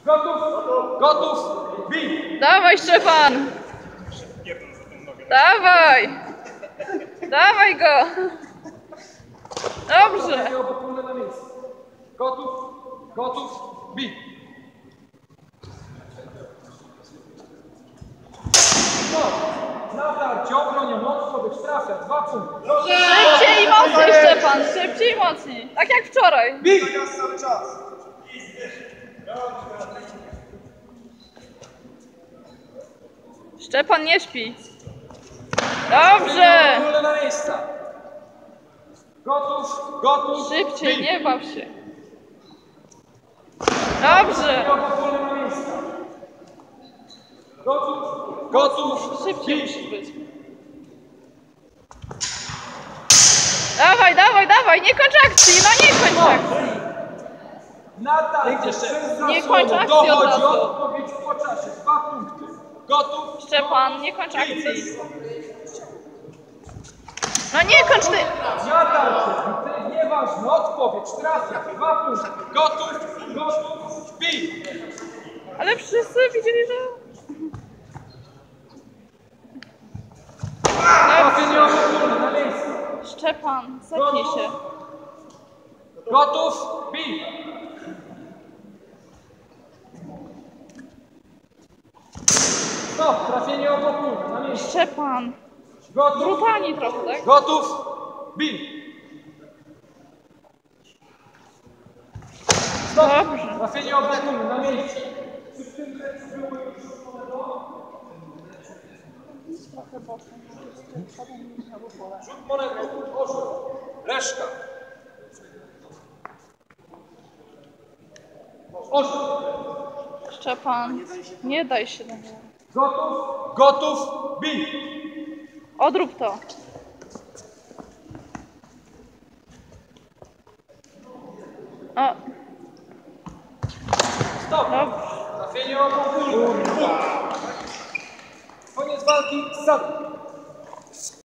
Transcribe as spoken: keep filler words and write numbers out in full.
Gotów! Gotów! Bij! Dawaj, Szczepan! Dawaj! Dawaj go! Dobrze! Na miejsce. Gotów! Gotów! Bij! No! Natarcie, obronie, mocno być trafia. Dwa punkty. Szybciej i mocniej, Szczepan! Szybciej i mocniej! Tak jak wczoraj! Bij! Cały czas. Szczepan, nie śpi! Dobrze! Na miejsca. Gotów! Gotów! Szybciej, bij. nie baw się! Dobrze! Na miejsca. Gotów! Gotów! Szybciej bij. musisz być. Dawaj, dawaj, dawaj! Nie kończ akcji! No nie kończ akcji! Natarcie, Nie kończ akcji od dochodzi razu. odpowiedź po czasie. Dwa punkty. Gotów! Szczepan, nie kończ akcji! No nie kończ ty! Natarcie, nieważne, odpowiedź, trafia. Dwa punkty. Gotów! Gotów! Bij! Ale wszyscy widzieli, że... Trafienie obronne na miejsce. Szczepan, zepnij się. Gotów? Bij! Stop, trafienie obronne na miejsce. Szczepan, Gotów? brutalnie trochę, tak? Gotów? Bij! Stop, Dobrze. trafienie obronne na miejsce. Rzut monetą, orzeł, reszka. Orzeł. Szczepan, nie daj się na niego. Gotów? Gotów? Bij! Odrób to. O, Stop! dobrze. Trafienie obronne. Koniec walki, zadum.